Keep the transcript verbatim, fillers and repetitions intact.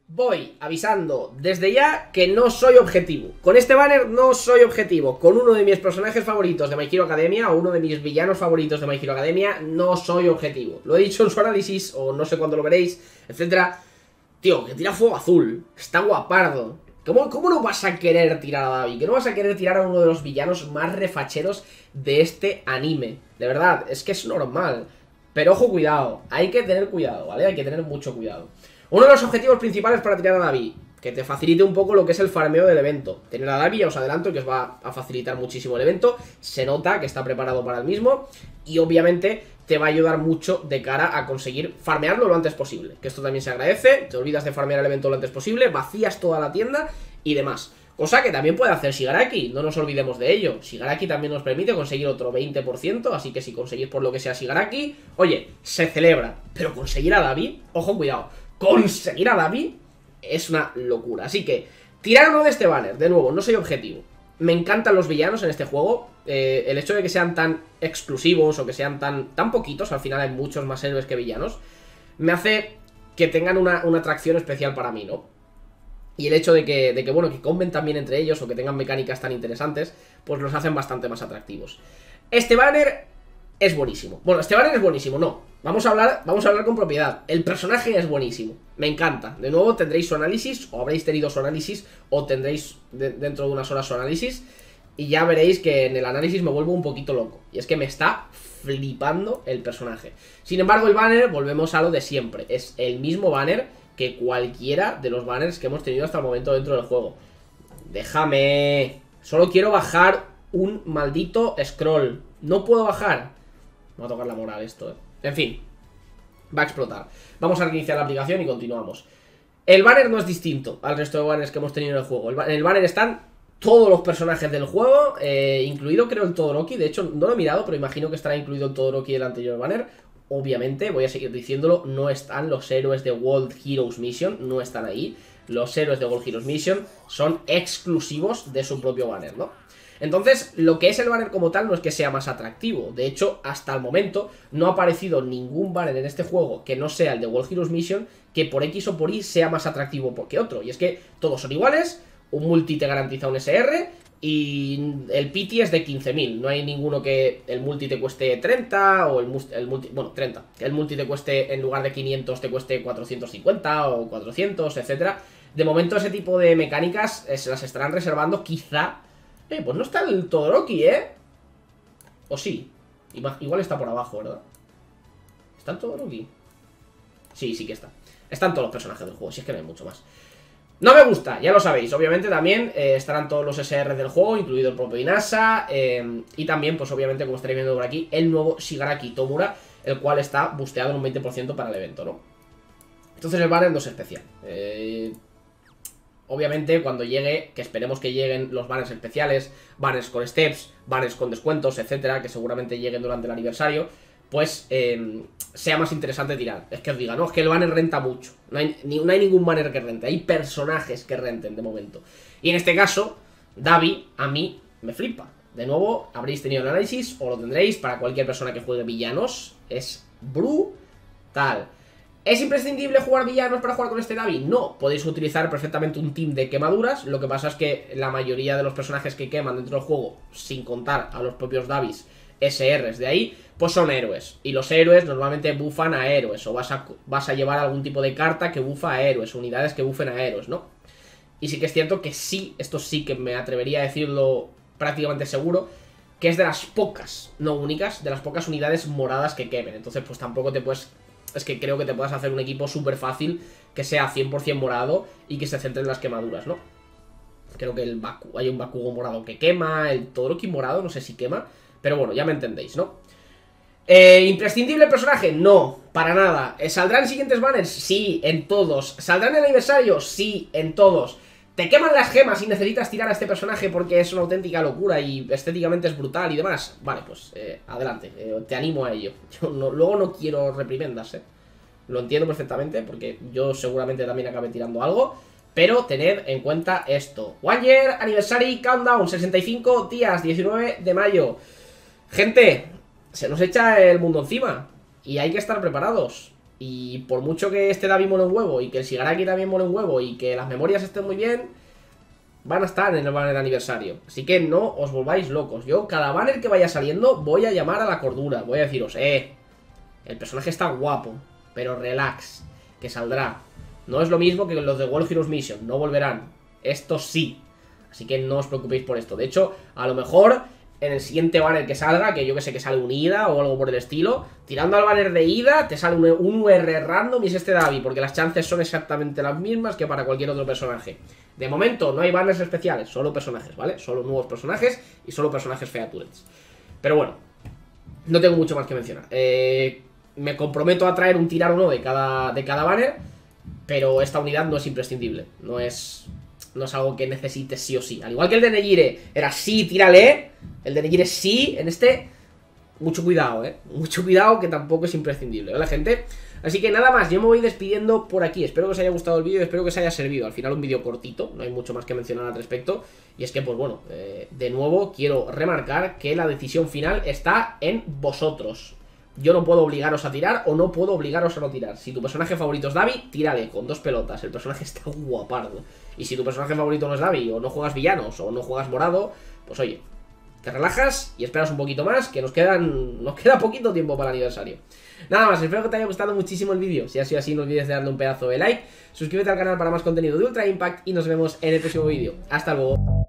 Voy avisando desde ya que no soy objetivo. Con este banner no soy objetivo. Con uno de mis personajes favoritos de My Hero Academia o uno de mis villanos favoritos de My Hero Academia no soy objetivo. Lo he dicho en su análisis, o no sé cuándo lo veréis, etcétera. Tío, que tira fuego azul. Está guapardo. ¿Cómo, ¿Cómo no vas a querer tirar a Davi? ¿Que no vas a querer tirar a uno de los villanos más refacheros de este anime? De verdad, es que es normal. Pero ojo, cuidado. Hay que tener cuidado, ¿vale? Hay que tener mucho cuidado. Uno de los objetivos principales para tirar a Davi, que te facilite un poco lo que es el farmeo del evento. Tener a Davi, ya os adelanto que os va a facilitar muchísimo el evento. Se nota que está preparado para el mismo. Y obviamente te va a ayudar mucho de cara a conseguir farmearlo lo antes posible. Que esto también se agradece. Te olvidas de farmear el evento lo antes posible, vacías toda la tienda y demás. Cosa que también puede hacer Shigaraki, no nos olvidemos de ello. Shigaraki también nos permite conseguir otro veinte por ciento, así que si conseguís por lo que sea Shigaraki, oye, se celebra. Pero conseguir a Davi, ojo, cuidado, conseguir a Davi es una locura. Así que, tirar uno de este banner, de nuevo, no soy objetivo. Me encantan los villanos en este juego. eh, El hecho de que sean tan exclusivos o que sean tan, tan poquitos, al final hay muchos más héroes que villanos, me hace que tengan una, una atracción especial para mí, ¿no? Y el hecho de que, de que, bueno, que comben también entre ellos o que tengan mecánicas tan interesantes, pues los hacen bastante más atractivos. Este banner es buenísimo. Bueno, este banner es buenísimo, no. Vamos a hablar, vamos a hablar con propiedad. El personaje es buenísimo. Me encanta. De nuevo tendréis su análisis, o habréis tenido su análisis, o tendréis de, dentro de unas horas su análisis. Y ya veréis que en el análisis me vuelvo un poquito loco. Y es que me está flipando el personaje. Sin embargo, el banner, volvemos a lo de siempre. Es el mismo banner que cualquiera de los banners que hemos tenido hasta el momento dentro del juego. Déjame. Solo quiero bajar un maldito scroll. No puedo bajar. Me va a tocar la moral esto, eh. En fin, va a explotar. Vamos a reiniciar la aplicación y continuamos. El banner no es distinto al resto de banners que hemos tenido en el juego. En el banner están todos los personajes del juego, eh, incluido creo el Todoroki. De hecho, no lo he mirado, pero imagino que estará incluido el Todoroki del anterior banner. Obviamente, voy a seguir diciéndolo, no están los héroes de World Heroes Mission, no están ahí. Los héroes de World Heroes Mission son exclusivos de su propio banner, ¿no? Entonces, lo que es el banner como tal no es que sea más atractivo. De hecho, hasta el momento no ha aparecido ningún banner en este juego que no sea el de World Heroes Mission que por X o por Y sea más atractivo que otro. Y es que todos son iguales, un multi te garantiza un S R y el pity es de quince mil. No hay ninguno que el multi te cueste treinta o el, el multi, bueno, treinta. Que el multi te cueste, en lugar de quinientos, te cueste cuatrocientos cincuenta o cuatrocientos, etcétera. De momento ese tipo de mecánicas eh, se las estarán reservando quizá. Eh, pues no está el Todoroki, ¿eh? O sí. Igual está por abajo, ¿verdad? ¿Está el Todoroki? Sí, sí que está. Están todos los personajes del juego, si es que no hay mucho más. No me gusta, ya lo sabéis. Obviamente también eh, estarán todos los S R del juego, incluido el propio Inasa. eh, Y también, pues obviamente, como estaréis viendo por aquí, el nuevo Shigaraki Tomura, el cual está busteado en un veinte por ciento para el evento, ¿no? Entonces el banner no es especial. Eh... Obviamente cuando llegue, que esperemos que lleguen los banners especiales, banners con steps, banners con descuentos, etcétera, que seguramente lleguen durante el aniversario, pues eh, sea más interesante tirar. Es que os diga, no, es que el banner renta mucho. No hay, ni, no hay ningún banner que rente, hay personajes que renten de momento. Y en este caso, Davi a mí me flipa. De nuevo, habréis tenido el análisis, o lo tendréis para cualquier persona que juegue villanos. Es brutal. ¿Es imprescindible jugar villanos para jugar con este Davi? No, podéis utilizar perfectamente un team de quemaduras. Lo que pasa es que la mayoría de los personajes que queman dentro del juego, sin contar a los propios Davis S Rs de ahí, pues son héroes. Y los héroes normalmente bufan a héroes, o vas a, vas a llevar algún tipo de carta que bufa a héroes, unidades que bufen a héroes, ¿no? Y sí que es cierto que sí, esto sí que me atrevería a decirlo prácticamente seguro, que es de las pocas, no únicas, de las pocas unidades moradas que quemen. Entonces pues tampoco te puedes... Es que creo que te puedas hacer un equipo súper fácil que sea cien por cien morado y que se centre en las quemaduras, ¿no? Creo que el Baku, hay un Bakugo morado que quema, el Todoroki morado, no sé si quema, pero bueno, ya me entendéis, ¿no? Eh, ¿Imprescindible el personaje? No, para nada. ¿Saldrán siguientes banners? Sí, en todos. ¿Saldrán en el aniversario? Sí, en todos. ¿Te queman las gemas y necesitas tirar a este personaje porque es una auténtica locura y estéticamente es brutal y demás? Vale, pues eh, adelante, eh, te animo a ello. Yo no, luego no quiero reprimendas, eh. Lo entiendo perfectamente porque yo seguramente también acabe tirando algo. Pero tened en cuenta esto. One Year Anniversary Countdown, sesenta y cinco días, diecinueve de mayo. Gente, se nos echa el mundo encima y hay que estar preparados. Y por mucho que este Davi mole un huevo y que el Shigaraki también mole un huevo y que las memorias estén muy bien, van a estar en el banner de aniversario. Así que no os volváis locos. Yo, cada banner que vaya saliendo, voy a llamar a la cordura. Voy a deciros, eh, el personaje está guapo, pero relax, que saldrá. No es lo mismo que los de World Heroes Mission, no volverán. Esto sí. Así que no os preocupéis por esto. De hecho, a lo mejor en el siguiente banner que salga, que yo que sé que sale un Ida o algo por el estilo, tirando al banner de Ida, te sale un, un U R random y es este Davi, porque las chances son exactamente las mismas que para cualquier otro personaje. De momento no hay banners especiales, solo personajes, ¿vale? Solo nuevos personajes y solo personajes features. Pero bueno, no tengo mucho más que mencionar. Eh, me comprometo a traer un tirar uno de cada, de cada banner, pero esta unidad no es imprescindible, no es... No es algo que necesites sí o sí. Al igual que el de Nejire era sí, tírale. El de Nejire sí. En este, mucho cuidado, eh. Mucho cuidado, que tampoco es imprescindible, ¿vale, gente? Así que nada más, yo me voy despidiendo por aquí. Espero que os haya gustado el vídeo y espero que os haya servido. Al final un vídeo cortito, no hay mucho más que mencionar al respecto. Y es que, pues bueno, eh, de nuevo quiero remarcar que la decisión final está en vosotros. Yo no puedo obligaros a tirar o no puedo obligaros a no tirar. Si tu personaje favorito es Davi, tírale con dos pelotas. El personaje está guapardo. Y si tu personaje favorito no es Davi, o no juegas villanos, o no juegas morado, pues oye, te relajas y esperas un poquito más, que nos quedan nos queda poquito tiempo para el aniversario. Nada más, espero que te haya gustado muchísimo el vídeo. Si ha sido así, no olvides de darle un pedazo de like, suscríbete al canal para más contenido de Ultra Impact y nos vemos en el próximo vídeo. Hasta luego.